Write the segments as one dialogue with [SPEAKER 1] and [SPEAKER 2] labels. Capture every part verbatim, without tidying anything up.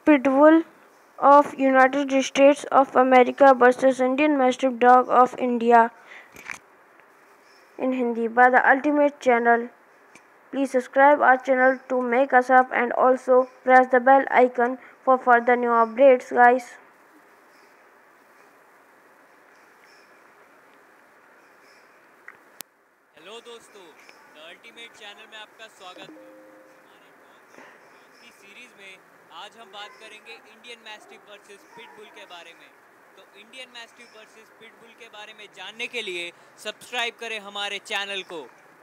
[SPEAKER 1] Pitbull of United States of America versus Indian Mastiff Dog of India in Hindi by the Ultimate Channel. Please subscribe our channel to make us up and also press the bell icon for further new updates, guys.
[SPEAKER 2] Hello दोस्तों, the ultimate channel में आपका स्वागत है। हमारे dog की series में आज हम बात करेंगे इंडियन मैस्टिफ वर्सेस पिटबुल के बारे में। तो इंडियन मैस्टिफ वर्सेस पिटबुल के बारे में जानने के लिए सब्सक्राइब करें हमारे चैनल को।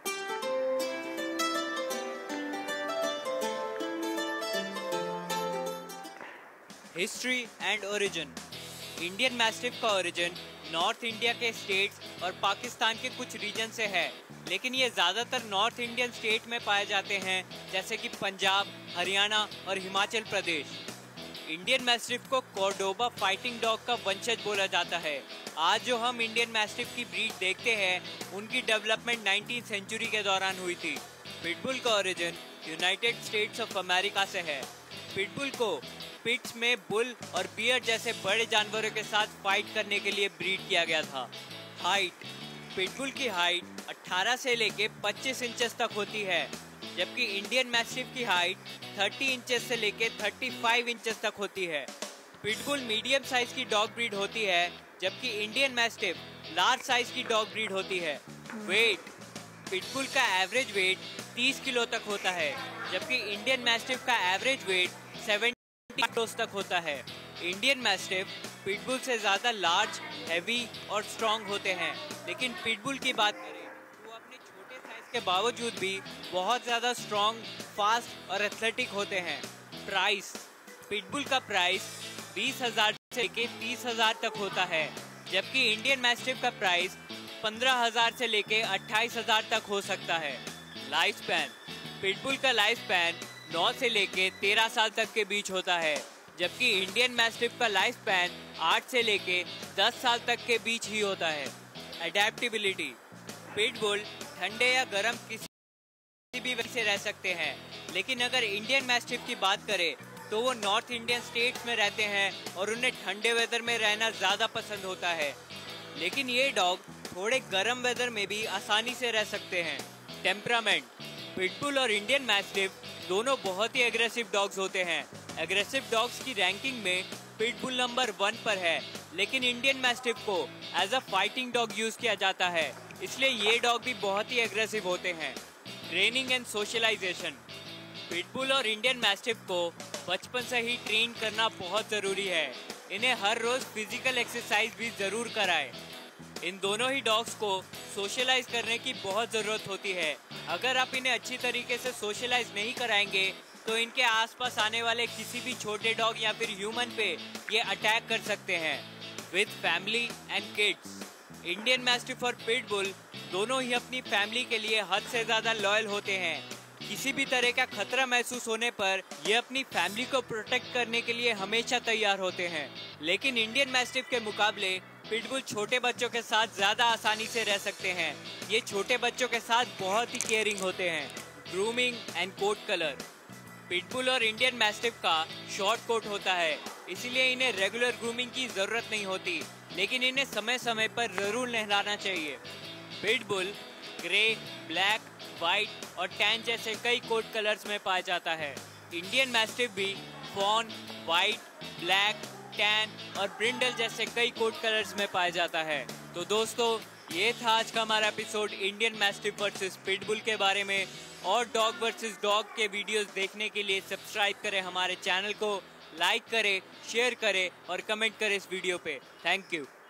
[SPEAKER 2] History and origin. Indian mastiff का ओरिजिन नॉर्थ इंडिया के स्टेट्स और पाकिस्तान के कुछ रीजन से है, लेकिन ये ज़्यादातर नॉर्थ इंडियन स्टेट में पाए जाते हैं, जैसे कि पंजाब, हरियाणा और हिमाचल प्रदेश। इंडियन मैस्टिफ को कॉर्डोबा फाइटिंग डॉग का वंशज बोला जाता है। आज जो हम इंडियन मैस्टिफ की ब्रीड देखते हैं, उनकी डेवलपमेंट नाइनटीन सेंचुरी के दौरान हुई थी। पिटबुल का origin United States of America से है। पिटबुल को पिट्स में बुल और बियर जैसे बड़े जानवरों के साथ फाइट करने के लिए ब्रीड किया गया था। हाइट। पिटबुल की हाइट अठारह से लेके पच्चीस इंचेस तक होती है, जबकि इंडियन मैस्टिफ की हाइट तीस इंचेस से लेके पैंतीस इंचेस तक होती है। पिटबुल मीडियम साइज की डॉग ब्रीड होती है, जबकि इंडियन मैस्टिफ लार्ज साइज की डॉग ब्रीड होती है। वेट। पिटबुल का एवरेज वेट तीस किलो तक होता है, जबकि इंडियन मैस्टिफ का एवरेज वेट सत्तर किलो तक होता है। इंडियन मैस्टिफ पिटबुल से ज़्यादा लार्ज, हैवी और स्ट्रॉन्ग होते हैं, लेकिन पिटबुल की बात करें तो वो अपने छोटे साइज के बावजूद भी बहुत ज़्यादा स्ट्रॉन्ग, फास्ट और एथलेटिक होते हैं। प्राइस। पिटबुल का प्राइस बीस हज़ार से लेके तीस हज़ार तक होता है, जबकि इंडियन मैस्टिफ का प्राइस पंद्रह हज़ार से लेके अट्ठाईस हज़ार तक हो सकता है। Life span. पिटबुल का लाइफ स्पैन नौ से लेके तेरह साल तक के बीच होता है, जबकि इंडियन मैस्टिफ का लाइफ स्पैन आठ से लेके दस साल तक के बीच ही होता है। अडेप्टेबिलिटी। पिटबुल ठंडे या गर्म किसी भी वजह से रह सकते हैं, लेकिन अगर इंडियन मैस्टिफ की बात करें तो वो नॉर्थ इंडियन स्टेट्स में रहते हैं और उन्हें ठंडे वेदर में रहना ज़्यादा पसंद होता है, लेकिन ये डॉग थोड़े गर्म वेदर में भी आसानी से रह सकते हैं। टेम्परामेंट। पिटबुल और इंडियन मैस्टिफ दोनों बहुत ही एग्रेसिव डॉग्स होते हैं। एग्रेसिव डॉग्स की रैंकिंग में पिटबुल नंबर वन पर है, लेकिन इंडियन मैस्टिफ को as a fighting dog use किया जाता है, इसलिए ये डॉग भी बहुत ही एग्रेसिव होते हैं। Training and socialization. पिटबुल और इंडियन मैस्टिफ को बचपन से ही ट्रेन करना बहुत ज़रूरी है। इन्हें हर रोज़ फिजिकल एक्सरसाइज भी ज़रूर कराएं। इन दोनों ही डॉग्स को सोशलाइज करने की बहुत ज़रूरत होती है। अगर आप इन्हें अच्छी तरीके से सोशलाइज नहीं कराएंगे तो इनके आसपास आने वाले किसी भी छोटे डॉग या फिर ह्यूमन पे ये अटैक कर सकते हैं। With family and kids. Indian mastiff और पिटबुल दोनों ही अपनी फैमिली के लिए हद से ज़्यादा लॉयल होते हैं। किसी भी तरह का खतरा महसूस होने पर ये अपनी फैमिली को प्रोटेक्ट करने के लिए हमेशा तैयार होते हैं, लेकिन इंडियन मैस्टिफ के मुकाबले पिटबुल छोटे बच्चों के साथ ज़्यादा आसानी से रह सकते हैं। ये छोटे बच्चों के साथ बहुत ही केयरिंग होते हैं। Grooming and coat colour. Pitbull और इंडियन मैस्टिफ का शॉर्ट कोट होता है, इसीलिए इन्हें रेगुलर ग्रूमिंग की ज़रूरत नहीं होती, लेकिन इन्हें समय समय पर ज़रूर नहलाना चाहिए। पिटबुल ग्रे, ब्लैक, वाइट और टैन जैसे कई कोट कलर्स में पाया जाता है। इंडियन मैस्टिफ भी फॉन, वाइट, ब्लैक, टैन और ब्रिंडल जैसे कई कोट कलर्स में पाया जाता है। तो दोस्तों, ये था आज का हमारा episode Indian mastiff versus pitbull के बारे में। और डॉग वर्सेस डॉग के वीडियोस देखने के लिए सब्सक्राइब करें हमारे चैनल को, लाइक करें, शेयर करें और कमेंट करें इस वीडियो पे। Thank you.